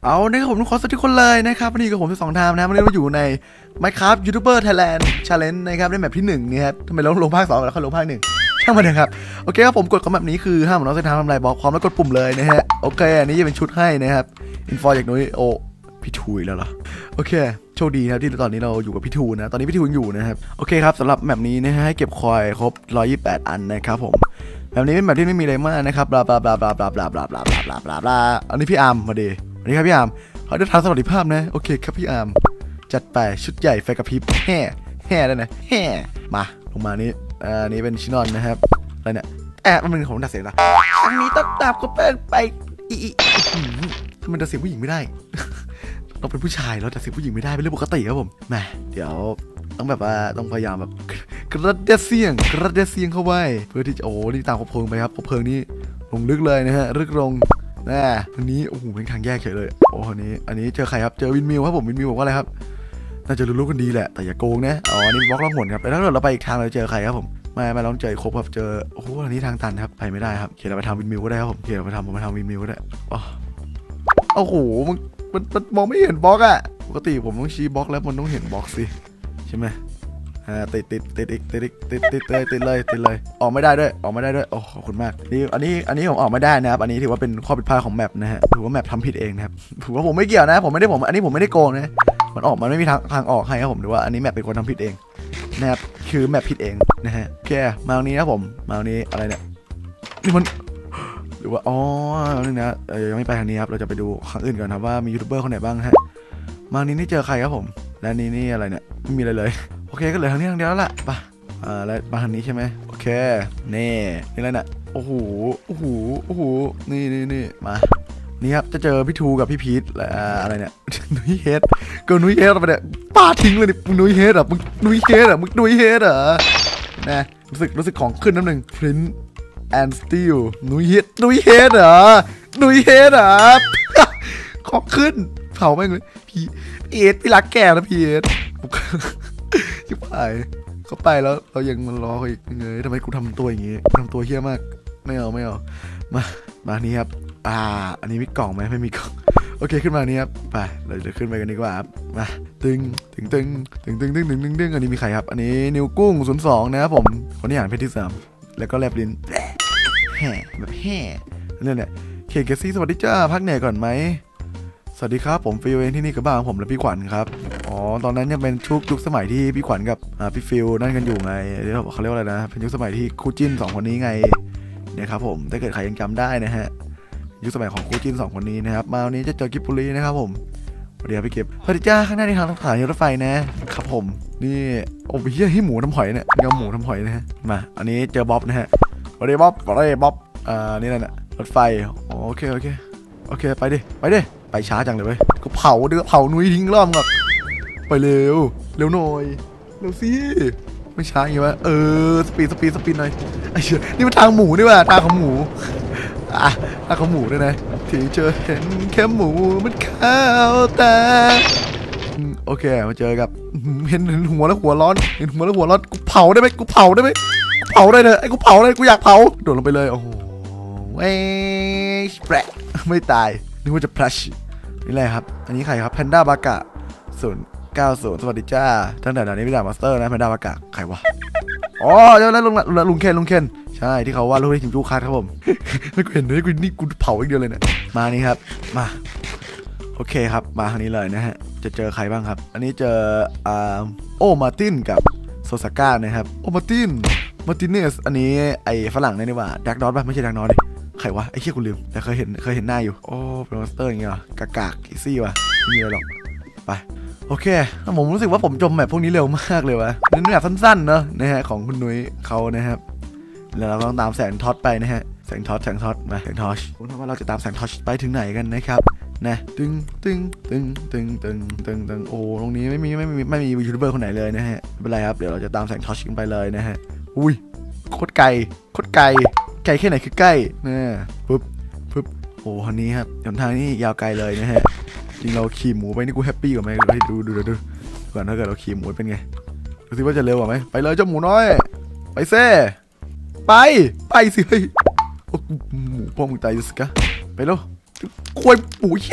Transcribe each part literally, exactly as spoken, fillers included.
เอานะครับผมทุกคนสวัสดีคนเลยนะครับวันนี้กับผมที่สองทามนะวันนี้เราอยู่ใน Minecraft YouTuber Thailand Challenge นะครับในแมปที่หนึ่งนี่ครับทำไมเราลงภาคสองแล้วเขาลงภาคหนึ่งช่างมันนะครับโอเคครับผมกดคอมแบบนี้คือห้ามน้องเส้นทางทำลายบล็อกพร้อมแล้วกดปุ่มเลยนะฮะโอเคอันนี้จะเป็นชุดให้นะครับอินฟอจากนุ้ยโอพี่ทูอีกแล้วเหรอโอเคโชคดีนะครับที่ตอนนี้เราอยู่กับพี่ทูนะตอนนี้พี่ทูยังอยู่นะครับโอเคครับสำหรับแมปนี้นะฮะให้เก็บคอยครบหนึ่งร้อยยี่สิบแปดอันนะครับผมแบบนี้เป็นแบบที่ไม่มีอะไรมากนะครับบลาบลาบลาบลาบลาบลาบลาบลาบลาบลาบลาบลาอันนี้พี่อาร์มมาดีสวัสดีครับพี่อาร์มขอเดินทางสวัสดิภาพนะโอเคครับพี่อาร์มจัดไปชุดใหญ่ไฟกระพริบแห่แห่ได้นะแห่มาลงมานี้อันนี้เป็นชินอนนะครับอะไรเนี่ยแอบมันเป็นของดัดเสียงละอันนี้ต้องตามก็เป็นไปอีอีทำไมดัดเสียงผู้หญิงไม่ได้เราเป็นผู้ชายเราดัดเสียงผู้หญิงไม่ได้เป็นเรื่องปกติครับผมแหมเดี๋ยวต้องแบบว่าต้องพยายามแบบกระเดเสียงกระเดเสียงเข้าไว้เพื่อที่จะโอ้นี่ตามคบเพลิงไปครับคบเพลิงนี่ลงลึกเลยนะฮะลึกลงน่าอันนี้โอ้โหเป็นทางแยกเฉยเลยโอ้อันนี้อันนี้เจอใครครับเจอวินมิวครับผมวินมิวบอกว่าอะไรครับน่าจะรู้ๆกันดีแหละแต่อย่าโกงนะอ๋อนี่บล็อกล่องหนครับแล้วถ้าเราไปอีกทางเราเจอใครครับผมมามาลองเจอครบครับเจอโอ้โหอันนี้ทางตันครับไปไม่ได้ครับเขียนเราไปทำวินมิวก็ได้ครับผมเขียนเราไปทำผมไปทำวินมิวก็ได้อ๋อโอ้โหมันมันมันมองไม่เห็นบล็อกอะปกติผมต้องชี้บล็อกแล้วมันต้องเห็นบล็อกสิใช่ไหมอ่าติดติดติดอีกติดอีกติดติดเลยติดเลยติดเลยออกไม่ได้ด้วยออกไม่ได้ด้วยโอ้ขอบคุณมากนี่อันนี้อันนี้ผมออกไม่ได้นะครับอันนี้ถือว่าเป็นข้อผิดพลาดของแมปนะฮะถือว่าแมปทำผิดเองนะครับถือว่าผมไม่เกี่ยวนะผมไม่ได้ผมอันนี้ผมไม่ได้โกงนะมันออกมันไม่มีทางทางออกให้ครับผมถือว่าอันนี้แมปเป็นคนทำผิดเองนะครับคือแมปผิดเองนะฮะโอเคมาตรงนี้นะผมมาตรงนี้อะไรเนี่ยนี่มันหรือว่าอ๋อนี่นะเออยังไม่ไปทางนี้ครับเราจะไปดูครั้งอื่นก่อนครับว่ามียูทูบเบอร์คนไหนบ้างฮะมาตรงนี้นี่เจอใครครับผมและนี่นี่อะไรเนี่ยไม่มีอะไรเลยโอเคก็เหลือทางนี้ทางเดียวแล้วล่ะป่ะอ่าแล้วมาทางนี้ใช่ไหมโอเคนี่นี่อะไรน่ะโอ้โหโอ้โหโอ้โหนี่นี่นี่มานี่ครับจะเจอพี่ทูกับพี่พีทอะไรเนี่ยนุ้ยเฮดก็นุ้ยเฮดไปเนี่ยป้าทิ้งเลยมึงนุ้ยเฮดอ่ะมึงนุ้ยเฮดอ่ะมึงนุ้ยเฮดอ่ะนะรู้สึกรู้สึกของขึ้นน้ำหนึ่ง Print and Steel นุ้ยเฮดนุ้ยเฮดเหรอนุ้ยเฮดอ่ะของขึ้นเผาแม่งเลยพี่เอสพี่รักแกนะพี่เอสชิบหายเขาไปแล้วเรายังมารอเขาอีกเงยทำไมกูทำตัวอย่างงี้ทำตัวเฮี้ยมากไม่เอาไม่เอามามานี้ครับอ่าอันนี้มีกล่องไหมไม่มีกล่องโอเคขึ้นมานี้ครับไปเราจะขึ้นไปกันดีกว่าครับมาตึงตึงตึงตึงตึงตึงตึงตึงตึงอันนี้มีใครครับอันนี้นิวกุ้งศูนย์สองนะครับผมคนที่อ่านเพจที่สามแล้วก็แลบลิ้นแห่แบบแห่นั่นแหละเคเกซี่สวัสดีจ้าพักเหนื่อยก่อนไหมสวัสดีครับผมฟิลเองที่นี่กับบ้านของผมและพี่ขวัญครับอ๋อตอนนั้นยังเป็นชุกยุคสมัยที่พี่ขวัญกับพี่ฟิลนั่นกันอยู่ไงเขาเรียกว่าอะไรนะเป็นยุคสมัยที่คู่จิ้นสองคนนี้ไงเนี่ยครับผมถ้าเกิดใครยังจำได้นะฮะยุคสมัยของคู่จิ้นสองคนนี้นะครับมาวันนี้จะเจอกิบบุรีนะครับผมสวัสดีครับพี่เก็บสวัสดีจ้าข้างหน้าที่ทางสถานีรถไฟนะครับผมนี่โอ้ยเฮี้ยให้หมูทำหอยเนี่ยเงาหมูทำหอยนะฮะมาอันนี้เจอบ๊อบนะฮะสวัสดีบ๊อบสวัสดีบ๊อบอ่านี่นั่นแหละรถไฟโอเคโอเคโอเคไปดิไปดิไปช้าจังเลยเว้ยก็เผาเดือเผานุ้ยทิ้งรอบก่อนไปเร็วเร็วหน่อยเร็วสิไม่ช้าอย่างงี้วะเออสปีดสปีดสปีดหน่อยไอ้เชี่ยนี่มันทางหมูนี่ว่ะทางของหมูอ่ะทางของหมูด้วยนะที่เจอเห็นแค่หมูมันข้าวแต่โอเคมาเจอกับเห็นเห็นหัวแล้วหัวร้อนเห็นหัวแล้วหัวร้อนกูเผาได้ไหมกูเผาได้ไหมเผาได้เลยไอ้กูเผาเลยกูอยากเผาโดดลงไปเลยโอ้โหเอ้ยแปะไม่ตายนึกว่าจะพลัชนี่แหละครับอันนี้ใครครับแพนด้าบากะศูนย์เก้าศูนย์สวัสดีจ้าตั้งแต่ตอนนี้พี่ดามาสเตอร์นะแพนด้าบากะใครวะอ๋อเจ้าแล้วลุงลุงเคนลุงเคนใช่ที่เขาว่าลูกที่ทีมจูคัสครับผมไม่กูเห็นเลยกูนี่กูเผาอีกเดียวเลยเนี่ยมานี่ครับมาโอเคครับมาทางนี้เลยนะฮะจะเจอใครบ้างครับอันนี้เจออ่าโอมาตินกับโซซาก้านะครับโอมาตินมาตินเนสอันนี้ไอฝรั่งนี่นี่ว่าดักดอทป่ะไม่ใช่ดักดอทดิใครวะไอ้เชี่ยกูลืมแต่เคยเห็นเคยเห็นหน้าอยู่โอ้เป็นมอนสเตอร์อย่างเงี้ยกากากอีซี่ว่ะไม่มีอะไรหรอกไปโอเคผมรู้สึกว่าผมจมแบบพวกนี้เร็วมากเลยวะนี่แบบสั้นๆเนาะนะฮะของคุณนุ้ยเขานะครับแล้วเราต้องตามแสงท็อตไปนะฮะแสงท็อตแสงท็อตมาแสงท็อตผมว่าเราจะตามแสงท็อตไปถึงไหนกันนะครับนะตึงตึงตึงตึงตึงตึงตึงโอ้ตรงนี้ไม่มีไม่มีไม่มียูทูบเบอร์คนไหนเลยนะฮะไม่เป็นไรครับเดี๋ยวเราจะตามแสงท็อตกันไปเลยนะฮะอุ้ยโคตรไกลโคตรไกลไกลแค่ไหนคือใกล้นะปึ๊บปึ๊บโอ้คันนี้ครับหนทางนี้ยาวไกลเลยนะฮะจริงเราขี่หมูไปนี่กูแฮปปี้กว่าไหมดูดูดูดูก่อนถ้าเกิดเราขี่หมูเป็นไงดูสิว่าจะเร็วกว่าไหมไปเลยเจ้าหมูน้อยไปเซ่ไปไปสิเฮ้ยหมูพ่อมึงตายสกะไปแล้วควยหมูเหี้ย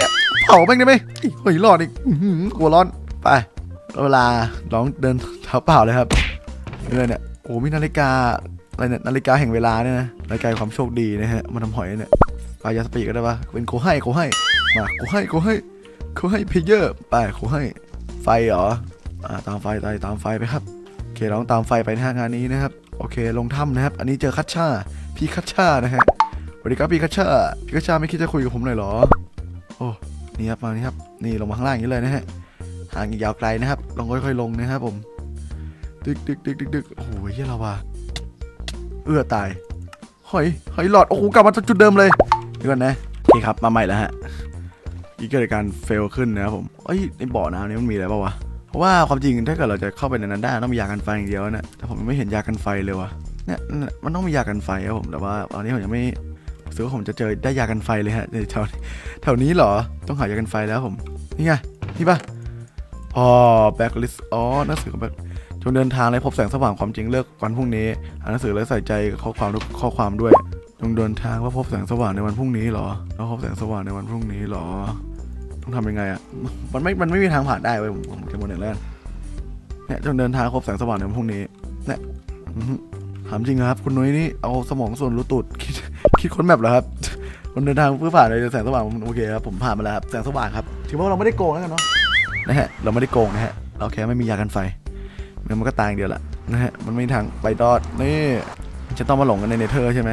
เผาแม่งได้ไหมเฮ้ยรอดอีกกลัวร้อนไปเวลาน้องเดินเท้าเปล่าเลยครับเนี่ยเนี่ยโอ้มีนาฬิกาอะไรเนี่ยนาฬิกาแห่งเวลาเนี่ยนะนาฬิกาความโชคดีนะฮะมาทำหอยเนี่ยปลายาสปีกก็ได้ปะเป็นโคให้โคให้มาโคให้โคให้โคให้เพเยอร์ไปโคให้ไฟเหรออ่าตามไฟตามตามไฟไปครับโอเคน้องตามไฟไปนะฮะงานนี้นะครับโอเคลงถ้ำนะครับอันนี้เจอคัชชาพี่คัชชานะฮะสวัสดีครับพี่คัชชาพี่คัชชาไม่คิดจะคุยกับผมหน่อยหรอโอ้นี่ครับมานี่ครับนี่ลงมาข้างล่างอย่างนี้เลยนะฮะห่างอีกยาวไกลนะครับลงค่อยๆลงนะครับผมดึกดึกดึกดึกดึกโอ้โหเยี่ยเราว่ะเอื้อตายหอยหอยหลอดโอ้โหกลับมาจุดเดิมเลยเดี๋ยวก่อนนะโอเคครับมาใหม่แล้วฮะอีกเกิดการเฟลขึ้นนะครับผมเอ้ยในบ่อน้ำนี้มันมีอะไรบ้างวะเพราะว่าความจริงถ้าเกิดเราจะเข้าไปในนั้นได้ต้องมียากันไฟอย่างเดียวนะแต่ผมไม่เห็นยากันไฟเลยวะเนี่ยมันต้องมียากันไฟครับผมแต่ว่าตอนนี้ผมยังไม่รู้สึกว่าผมจะเจอได้ยากันไฟเลยฮะแถวแถวนี้เหรอต้องหายากันไฟแล้วผมนี่ไงนี่ปะอ๋อแบ็คลิสต์อ๋อหนังสือแบบจงเดินทางและพบแสงสว่างความจริงเลิกวันพรุ่งนี้อ่านหนังสือและใส่ใจข้อความทุกข้อความด้วยจงเดินทางว่าพบแสงสว่างในวันพรุ่งนี้เหรอแล้วพบแสงสว่างในวันพรุ่งนี้เหรอต้องทำยังไงอ่ะมันไม่มันไม่มีทางผ่านได้เว้ยผมผมจะบนหนึ่งแล้วเนี่ยจงเดินทางพบแสงสว่างในวันพรุ่งนี้เนี่ยถามจริงครับคุณนุ้ยนี่เอาสมองส่วนรู้ตูดคิดคิดค้นแมปเหรอครับคนเดินทางเพื่อผ่านในแสงสว่างโอเคครับผมผ่านมาแล้วครับแสงสว่างครับถือว่าเราไม่ได้โกงแล้วกันเนาะนะฮะเราไม่ได้โกงนะฮะเราแค่ไม่มียากันไฟมันก็ตายอย่างเดียวแหละนะฮะมันไม่มีทางไปรอดนี่จะต้องมาหลงกันในเนเธอร์ใช่ไหม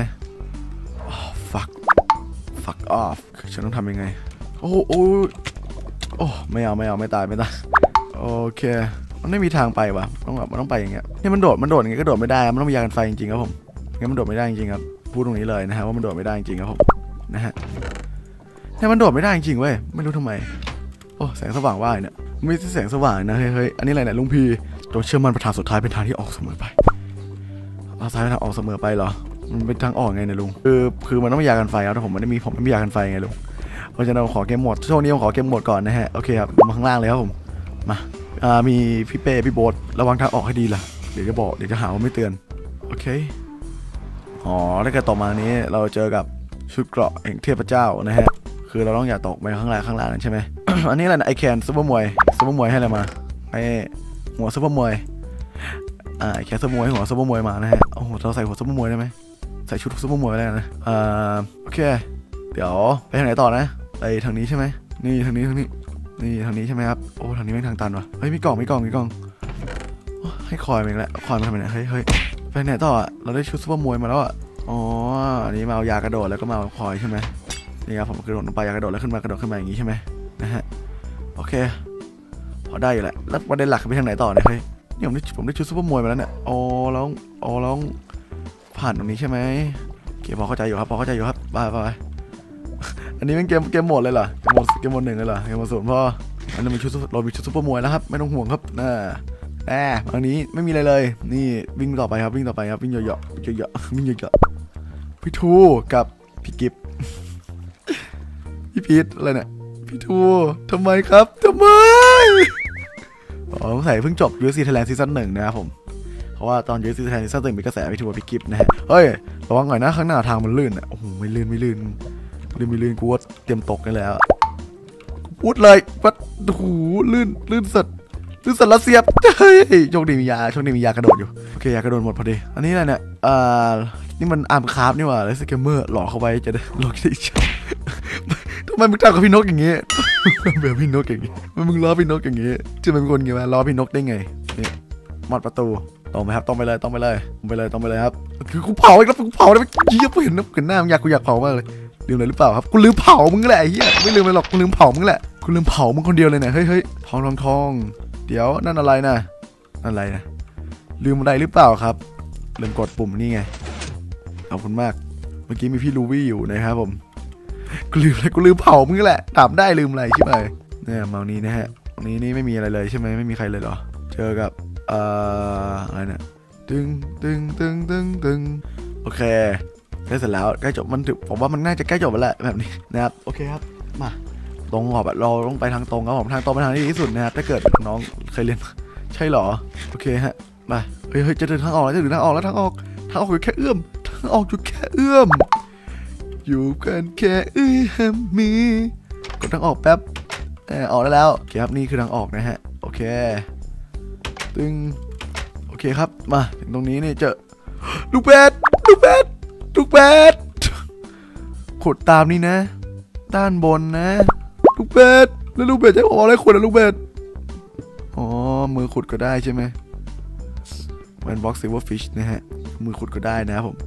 fuck fuck off ฉันต้องทำยังไงโอ้โอ้โอ้ไม่เอาไม่เอาไม่ตายไม่ตายโอเคมันไม่มีทางไปว่ะต้องแบบมันต้องไปอย่างเงี้ยนี่มันโดดมันโดดอย่างเงี้ยก็โดดไม่ได้มันต้องมียากันไฟจริงๆครับผมงั้นมันโดดไม่ได้จริงๆครับพูดตรงนี้เลยนะฮะว่ามันโดดไม่ได้จริงๆครับผมนะฮะเนี่ยมันโดดไม่ได้จริงๆเว้ยไม่รู้ทำไมโอ้แสงสว่างว่าเนี่ยไม่ใช่แสงสว่างนะเฮ้ยอันนี้อะไรเนี่ยลุงพีจงเชื่อมั่นประธานสุดท้ายเป็นทางที่ออกเสมอไปเอาซ้ายเป็นทางออกเสมอไปเหรอมันเป็นทางออกไงเนี่ยลุงคือคือมันต้องมียากันไฟครับแต่ผมไม่ได้มีผมไม่มียากันไฟไงลุงเพราะฉะนั้นขอเกมหมดช่วงนี้ผมขอเกมหมดก่อนนะฮะโอเคครับมาข้างล่างเลยครับผมมาอ่ามีพี่เป้พี่โบ๊ทระวังทางออกให้ดีล่ะเดี๋ยวจะบอกเดี๋ยวจะหาว่าไม่เตือนโอเคอ๋อถ้าเกิดต่อมานี้เราเจอกับชุดเกราะแห่งเทพเจ้านะฮะคือเราต้องอย่าตกไปข้างล่างข้างล่างนั่นใช่ไหม อันนี้อะไรนะไอแคนซุปเปอร์มวยซุปเปอร์มวยให้อะไรมาไอหัวซุปเปอร์มวยอ่าไอแคนซุปเปอร์มวยหัวซุปเปอร์มวยมานะฮะโอ้โหเราใส่หัวซุปเปอร์มวยได้ไหมใส่ชุดซุปเปอร์มวยได้นะอ่าโอเคเดี๋ยวไปทางไหนต่อนะไปทางนี้ใช่ไหมนี่ทางนี้ทางนี้นี่ทางนี้ใช่ไหมครับโอ้ทางนี้ไม่ทางตันวะเฮ้ยมีกล่องมีกล่องมีกล่องให้คอยมาแล้วคอยมาทำไมเนี่ยเฮ้ยเฮ้ยไปไหนต่ออ่ะเราได้ชุดซุปเปอร์มวยมาแล้วอ่ะอ๋ออันนี้มาเอายากระโดดแล้วก็มาเอาคอยใช่ไหมนี่ครับผมกระโดดลงไปยากระโดดแล้วขึ้นมากระโดดขึ้นมาอย่างนี้ใช่ไหมนะฮะโอเคพอได้อยู่แหละแล้วประเด็นหลักไปทางไหนต่อเนี่ยเฮ้ยนี่ผมได้ผมได้ชุดซุปเปอร์มวยมาแล้วเนี่ยอ๋อแล้วอ๋อแล้วผ่านตรงนี้ใช่ไหมโอเคพอเข้าใจอยู่ครับพอเข้าใจอยู่ครับไปไปอันนี้เป็นเกมเกมโหมดเลยเหรอเกมโหมดเกมโหมดหนึ่งเลยเหรอเกมโหมดศูนย์พ่ออันนี้มีชุดเรามีชุดซุปเปอร์มวยแล้วครับไม่ต้องห่วงครับน่าแอบอันนี้ไม่มีอะไรเลยนี่วิ่งต่อไปครับวิ่งต่อไปครับวิ่งเยอะๆเยอะๆวิ่งเยอะๆพี่ทูกับพี่กิฟพี่พีทอะไรเนี่ยพี่ทูทำไมครับทำไมอ๋อใส่เพิ่งจบ ยู เอฟ ซี Thailand ซีซั่นหนึ่งนะครับผมเพราะว่าตอน ยู เอฟ ซี Thailand ซีซั่นหนึ่งมีกระแสพี่ทูกับพี่กิฟนะฮะเฮ้ยระวังหน่อยนะข้างหน้าทางมันลื่นอ่ะโอ้โหไม่ลื่นไม่ลื่นลื่นไม่ลื่นกูว่าเตรียมตกกันแล้วพูดเลยวัดโอ้โหลื่นลื่นสัตว์ลื่นสัตว์แล้วเสียบเฮ้ยโชคดีมียาโชคดีมียากระโดดอยู่โอเคยากระโดดหมดพอดีอันนี้อะไรเนี่ยอ่านี่มันอาร์มคราฟนี่หว่าแล้วสเกมเมอร์หลอกเข้าไปจะได้หลอกได้ใช่ทำไมมึงทำกับพี่นกอย่างงี้แบบพี่นกอย่างงี้มึงล้อพี่นกอย่างงี้จะเป็นคนไงวะล้อพี่นกได้ไงนี่มัดประตูตรงไปครับตรงไปเลยตรงไปเลยตรงไปเลยตรงไปเลยครับคือกูเผาอีกแล้วกูเผาได้ไหมเหี้ยเห็นนะเห็นหน้ามึงอยากกูอยากเผามากเลยลืมอะไรหรือเปล่าครับกูลืมเผามึงแหละเหี้ยไม่ลืมเลยหรอกกูลืมเผามึงแหละกูลืมเผามึงคนเดียวเลยเนี่ยเฮ้ยเฮ้ยทองทองทองเดี๋ยวนั่นอะไรนะนั่นอะไรนะลืมอะไรหรือเปล่าครับลืมกดปุ่มนี่ไงขอบคุณมากเมื่อกี้มีพี่ลูวี่อยู่นะครับผมกูลืมอะไรกูลืมเผามึงแหละถามได้ลืมอะไรใช่ไหมเนี่ยเมานี้นะฮะนี้นี่ไม่มีอะไรเลยใช่ไหมไม่มีใครเลยเหรอเจอกับเอ่ออะไรเนี่ยตึงตึงตึงตึงตึงโอเคใกล้เสร็จแล้วใกล้จบมันถือผมว่ามันน่าจะใกล้จบแล้วแหละแบบนี้นะครับโอเคครับมาตรงออกแบบเราต้องไปทางตรงครับผมทางตรงเป็นทางที่ดีที่สุดนะครับถ้าเกิดน้องเคยเรียนใช่หรอโอเคฮะมาเฮ้ยเฮ้ยจะเดินทางออกแล้วจะถึงทางออกแล้วทางออกทางออกอยู่แค่เอื้อมทางออกอยู่แค่เอื้อมอยู่กันแค่เอื้อมมีกดทางออกแป๊บออกได้แล้วโอเคครับนี่คือทางออกนะฮะโอเคตึงโอเคครับมาถึงตรงนี้นี่เจอลูกแบดลูกแบดลูกแบดขุดตามนี่นะด้านบนนะลูกแบดแล้วลูกแบดจะออกอะไรขุดนะลูกแบดอ๋อมือขุดก็ได้ใช่ไหมแวนบ็อกซิลเวอร์ฟิชนะฮะมือขุดก็ได้นะครับผม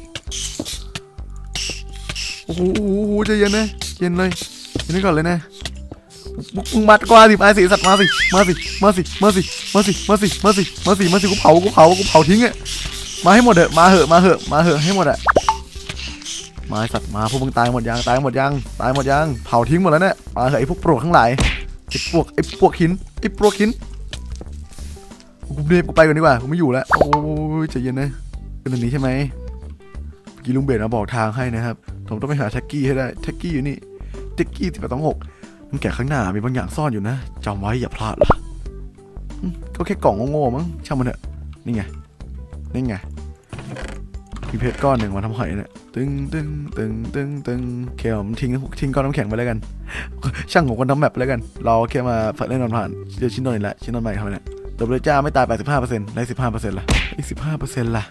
โอ้โหจะเย็นนะเย็นเลยเย็นนี่ก่อนเลยนะมึงมัดกว่าสิมาสิสัตว์มาสิมาสิมาสิมาสิมาสิมาสิมาสิมาสิมาสิกูเผากูเผากูเผาทิ้งอ่ะมาให้หมดเถอะมาเหอะมาเหอะมาเหอะให้หมดอ่ะมาสัตว์มาพวกมึงตายหมดยังตายหมดยังตายหมดยังเผาทิ้งหมดแล้วเนี่ยมาเหอะไอ้พวกปลวกทั้งหลายไอ้ปลวกไอ้ปลวกหินไอ้ปลวกหินกูเดินกูไปก่อนดีกว่ากูไม่อยู่แล้วโอ้ยใจเย็นนะเป็นแบบนี้ใช่ไหมเมื่อกี้ลุงเบสมาบอกทางให้นะครับผมต้องไปหาแท็กกี้ให้ได้แท็กกี้อยู่นี่แท็กกี้สิบแปดสองหกมันแกะข้างหน้ามีบางอย่างซ่อนอยู่นะจำไว้อย่าพลาดล่ะก็แค่กล่องโง่ๆมั้งช่างมันเถอะนี่ไงนี่ไงมีเพชรก้อนหนึ่งมาทำหอยเนี่ยตึงตึงตึงตึงตึงเคลมทิ้งทิ้งก้อนน้ำแข็งไปแล้วกันช่างของคนทำแมปไปแล้วกันเราแค่มาฝันเล่นนอนผ่านเจอชิ้นนอนอีกแล้วชิ้นนอนใหม่เขาเนี่ยตัวเบลจ้าไม่ตายแปดสิบห้าเปอร์เซ็นต์ได้สิบห้าเปอร์เซ็นต์ละอีกสิบห้าเปอร์เซ็นต์ละ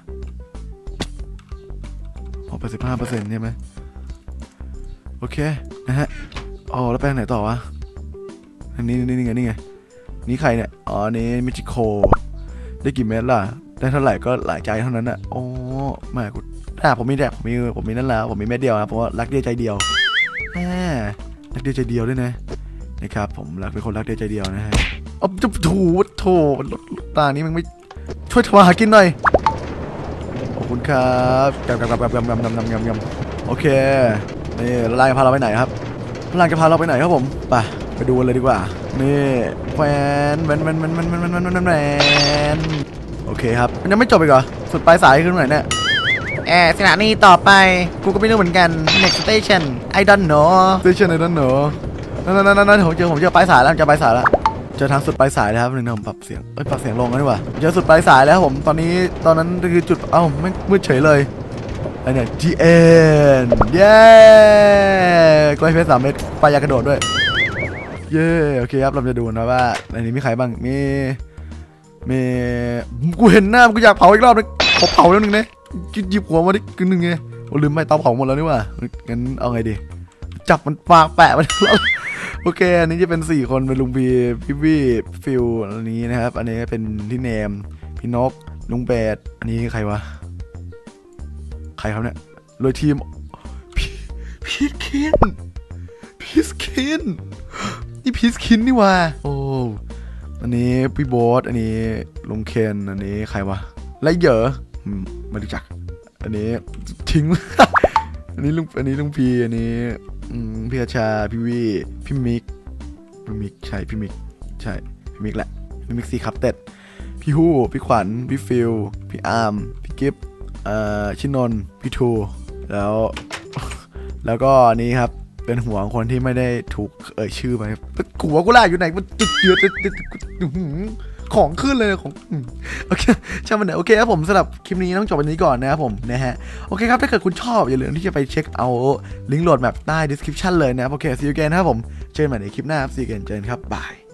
อ๋อแปดสิบห้าเปอร์เซ็นต์ใช่ไหมโอเคนะฮะอ๋อแล้วไปทางไหนต่อวะอันนี้นี่นี่ไงนี่ไงนี่ใครเนี่ยอ๋อนี่มิจิโคได้กี่เม็ดล่ะได้เท่าไหร่ก็หลายใจเท่านั้นอ่ะโอ้แม่กูถ้าผมมีแดกผมมีผมมีนั่นแล้วผมมีเม็ดเดียวนะเพราะว่ารักเดียวใจเดียวแหมรักเดียวใจเดียวด้วยนะนะครับผมรักเป็นคนรักเดียวใจเดียวนะฮะอ๋อจะถูโถตานี้มันไม่ช่วยทำมาหากินหน่อยขอบคุณครับกำกำกำกำกำกำกำกำกำกำโอเคนี่ละลายพาเราไปไหนครับละลายจะพาเราไปไหนครับผมไปไปดูเลยดีกว่านี่แฟนแฟนแฟนแฟนแฟนแฟนแฟนแฟนแฟนโอเคครับมันยังไม่จบอีกเหรอสุดปลายสายขึ้นไหนเนี่ยแอร์สถานีต่อไปกูก็ไม่รู้เหมือนกัน next station I don't know station I don't know นั่นนั่นนั่นนั่นผมเจอผมเจอปลายสายแล้วเจอปลายสายแล้วเจอทางสุดปลายสายแล้วครับหนึ่งนะผมปรับเสียงเอ้ยปรับเสียงลงแล้วดีกว่าเจอสุดปลายสายแล้วครับผมตอนนี้ตอนนั้นคือจุดเอ้าไม่มืดเฉยเลยไอเนี่ย the end เย้กล้วยเพชรสามเม็ดปลายยากระโดดด้วยเย้โอเคครับเราจะดูนะว่าในนี้มีใครบ้างมีมีกูเห็นหน้ากูอยากเผาอีกรอบนึงขอเผาแล้วนึงนะหยิบหัวมาดิกึ่งนึงไงโอ้ลืมไม่เตาเผาหมดแล้วนี่ว่างั้นเอาไงดีจับมันปากแปะมันโอเคอันนี้จะเป็นสี่คนเป็นลุงพีพี่วี่ฟิลอันนี้นะครับอันนี้เป็นพี่เนมพี่นกลุงเบดอันนี้ใครวะใครครับเนี่ยโดยทีมพีสคินพีสคินนี่พีสคินนี่ว่าโอ้อันนี้พี่โบ๊ทอันนี้ลุงเคนอันนี้ใครวะไรเหยอไม่รู้จักอันนี้ทิ้ง อันนี้ลุงอันนี้ลุงพีอันนี้พี่อาชาพี่วีพี่มิกพี่มิกใช่พี่มิกใช่พี่มิกแหละพี่มิกซีครับเต็ดพี่ฮู้พี่ขวัญพี่ฟิลพี่อาร์มพี่กิฟต์เอ่อชินนท์พี่ทูแล้ว แล้วก็นี้ครับเป็นหัวของคนที่ไม่ได้ถูกเอ่ยชื่อไปกูว่ากูล่าอยู่ไหนมันจุดเดือดของขึ้นเลยของโอเคช่างมันเถอะโอเคครับผมสำหรับคลิปนี้ต้องจบวันนี้ก่อนนะครับผมนะฮะโอเคครับถ้าเกิดคุณชอบอย่าลืมที่จะไปเช็คเอาลิงก์โหลดแมปใต้ description เลยนะครับโอเค see you again นะครับผมเจอกันใหม่ในคลิปหน้าครับ see you again เจอกันครับบาย